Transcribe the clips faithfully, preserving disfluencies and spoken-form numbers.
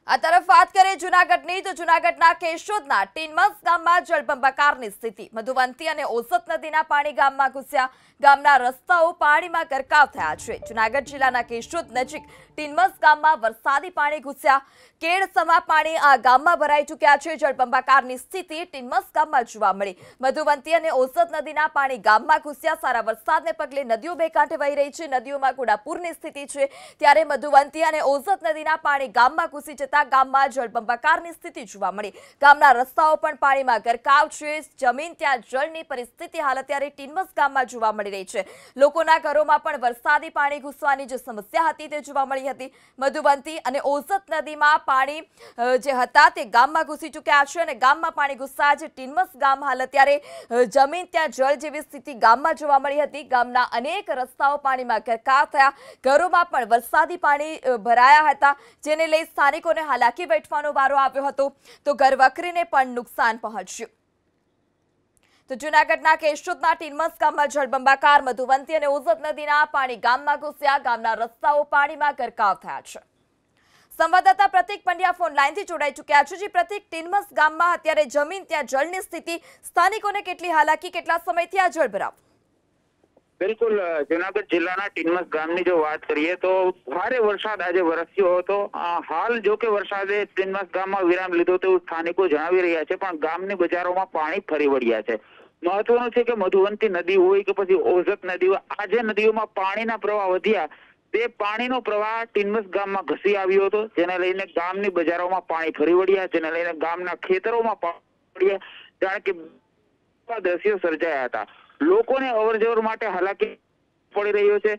આ તરફ વાત કરીએ જૂનાગઢની તો જૂનાગઢના કેશોદના ટીનમસ ગામમાં જળબંબાકારની સ્થિતિ મધુવંતી અને ઓસત નદીના પાણી ગામમાં ઘૂસ્યા ગામના રસ્તાઓ પાણીમાં ગરકાવ થયા છે જૂનાગઢ જિલ્લાના કેશોદ નજીક ટીનમસ ગામમાં વરસાદી પાણી ઘૂસ્યા કેડ સમા પાણી આ ગામમાં ભરાઈ ચૂક્યા છે જળબંબાકારની સ્થિતિ ટીનમસ ગામમાં જોવા મળી મધુવંતી અને ઓસત નદીના પાણી ગામમાં ઘૂસ્યા સારા વરસાદને પગલે નદીઓ બે કાંઠે વહી રહી છે નદીઓમાં ઘોડાપૂરની સ્થિતિ છે ત્યારે મધુવંતી અને ઓસત નદીના પાણી ગામમાં ઘૂસી જતા ગામમાં જળબંબાકારની સ્થિતિ જોવા મળી ગામના રસ્તાઓ પણ પાણીમાં ગરકાવ છે જમીન ત્યાં જળની પરિસ્થિતિ હાલ અત્યારે ટીનમસ ગામમાં જોવા મળી રહી છે લોકોના ઘરોમાં પણ વરસાદી પાણી ઘૂસવાની જે સમસ્યા હતી તે જોવા મળી હતી મધુવંતી અને ઓસત નદીમાં પાણી જે હતા તે ગામમાં ઘૂસી ચૂક્યા છે અને ગામમાં પાણી ઘૂસતા જે ટીનમસ ગામ હાલ અત્યારે જમીન ત્યાં જળ જેવી સ્થિતિ ગામમાં જોવા મળી હતી ગામના અનેક રસ્તાઓ પાણીમાં ગરકાવ થયા ઘરોમાં પણ વરસાદી પાણી ભરાયા હતા જેને લઈ સ્થાનિકોને હાલાકી વેઠવાનો વારો આવ્યો હતો તો ઘરવખરીને પણ નુકસાન પહોંચ્યું તો જૂનાગઢના કેશોદના ટીનમસ ગામમાં જળબંબાકાર મધુવંતી અને ઓસત નદીના પાણી ગામમાં ઘૂસ્યા ગામના રસ્તાઓ પાણીમાં ગરકાવ થયા છે સંવાદદાતા પ્રતિક પંડ્યા ફોન લાઈનથી જોડાઈ ચૂક્યા છે જે પ્રતિક ટીનમસ ગામમાં અત્યારે જમીન ત્યાં જળની સ્થિતિ સ્થાનિકોને કેટલી હાલાકી કેટલા સમયથી આ જળ ભરાવ બિલકુલ જૂનાગઢ જિલ્લાના ટીનમસ ગામની જો વાત કરીએ તો ભારે વરસાદ આજે વરસ્યો હતો હાલ જો કે વરસાદે ટીનમસ ગામમાં વિરામ લીધો તેવું સ્થાનિકો જણાવી રહ્યા છે પણ ગામની બજારોમાં પાણી ફરી વળ્યા છે મહત્વનું છે કે મધુવંતી નદી હોય કે પછી ઓસત નદી હોય આજે નદીઓમાં પાણીના પ્રવાહ વધ્યા તે પાણીનો પ્રવાહ ટીનમસ ગામમાં ઘસી આવ્યો હતો જેને લઈને ગામની બજારોમાં પાણી ફરી વળ્યા જેને લઈને ગામના ખેતરોમાં પાણી વળ્યા જાણે કે દ્રશ્યો સર્જાયા હતા લોકોને અવરજવર માટે હાલાકી પડી રહ્યો છે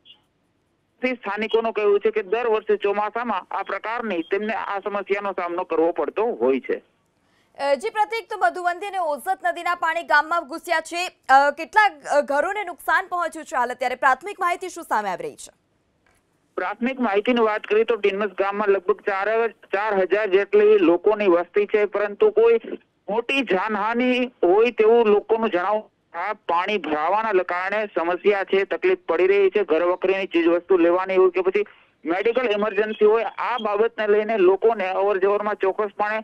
સ્થાનિકોનું કહેવું છે કે દર વર્ષે ચોમાસામાં આ પ્રકારની તેમને આ સમસ્યાનો સામનો કરવો પડતો હોય છે જી પ્રતિક તો મધુવંતી અને ઓસત નદીના પાણી ગામમાં ઘૂસ્યા છે કેટલા ઘરોને નુકસાન પહોંચ્યું છે હાલ અત્યારે પ્રાથમિક માહિતી શું સામે આવી રહી છે પ્રાથમિક માહિતીની વાત કરીએ તો ટીનમસ ગામમાં લગભગ ચાર ચાર હજાર જેટલી લોકોની વસ્તી છે પરંતુ કોઈ મોટી જાનહાનિ હોય તેવું લોકોનું જણાવવું આ પાણી ભરાવાના કારણે સમસ્યા છે તકલીફ પડી રહી છે ઘર વખરીની ચીજ વસ્તુ લેવાની હોય કે પછી મેડિકલ ઇમરજન્સી હોય આ બાબતને લઈને લોકોને અવર જવરમાં ચોક્કસપણે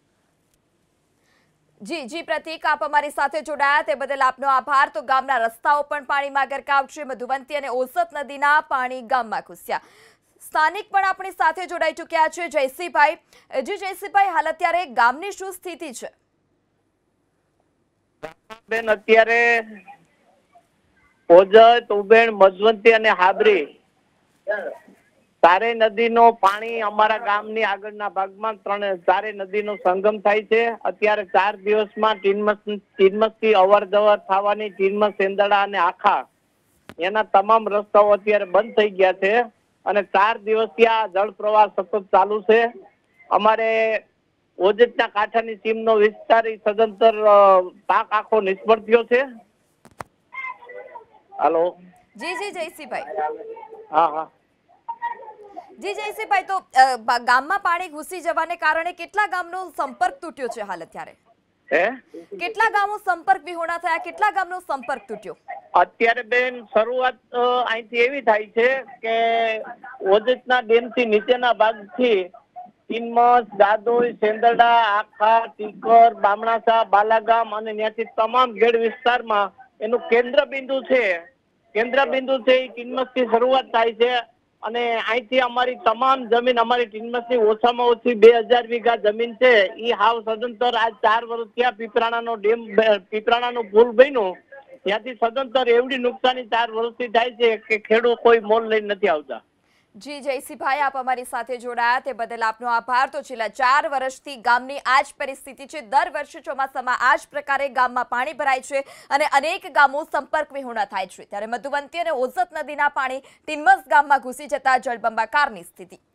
જી જી પ્રતિક આપ અમારી સાથે જોડાયા તે બદલ આપનો આભાર તો ગામના રસ્તાઓ પણ પાણીમાં ગરકાવ છે મધુવંતી અને ઓસત નદીના પાણી ગામમાં ઘૂસ્યા સ્થાનિક પણ આપણી સાથે જોડાઈ ચૂક્યા છે જયસિંહભાઈ જી જયસિંહભાઈ હાલ અત્યારે ગામની શું સ્થિતિ છે બેન અત્યારે ઓજત ઉબેણ મધુવંતી અને હાબરી ચારે નદીનો પાણી અમારા ગામની આગળના ભાગમાં ત્રણ ચારે નદીનો સંગમ થાય છે અત્યારે ચાર દિવસમાં ટીનમસ ટીનમસ થી અવર જવર થવાની ટીનમસ સેંદડા અને આખા એના તમામ રસ્તાઓ અત્યારે બંધ થઈ ગયા છે અને ચાર દિવસથી આ જળ પ્રવાહ સતત ચાલુ છે અમારે ઓજતના કાંઠાની સીમનો વિસ્તાર સદંતર પાક આખો નિષ્ફળ થયો છે હાલો જી જી જયસિંહભાઈ હા હા જી જયસિંહભાઈ તો ગામમાં પાણી ઘૂસી જવાને કારણે કેટલા ગામનો સંપર્ક તૂટ્યો છે હાલ અત્યારે હે કેટલા ગામો સંપર્ક વિહોણા થયા કેટલા ગામનો સંપર્ક તૂટ્યો અત્યારે બેન શરૂઆત અહીંથી એવી થાય છે કે ઓજતના ડેમથી નીચેના ભાગથી ટીનમસ દાદોઈ સેંદરડા આખા ટીકર બામણાસા બાલાગામ અને ત્યાંથી તમામ ગેડ વિસ્તારમાં એનું કેન્દ્ર બિંદુ છે કેન્દ્ર બિંદુ છે એ ટીનમસ થી શરૂઆત થાય છે અને અહીંથી અમારી તમામ જમીન અમારી ટીનમસ ની ઓછામાં ઓછી બે હજાર વીઘા જમીન છે એ હાવ સદંતર આજ ચાર વર્ષ ત્યાં પીપરાણાનો ડેમ પીપરાણાનો પુલ બન્યો ત્યાંથી સદંતર એવડી નુકસાની ચાર વર્ષથી થાય છે કે ખેડૂત કોઈ મોલ લઈને નથી આવતા જી જયસિંહભાઈ આપ અમારી સાથે જોડાયા તે બદલ આપનો આભાર તો છેલ્લા ચાર વર્ષથી ગામની આ જ પરિસ્થિતિ છે દર વર્ષે ચોમાસામાં આ જ પ્રકારે ગામમાં પાણી ભરાય છે અને અનેક ગામો સંપર્ક વિહોણા થાય છે ત્યારે મધુવંતી અને ઓસત નદીના પાણી ટીનમસ ગામમાં ઘૂસી જતા જળબંબાકારની સ્થિતિ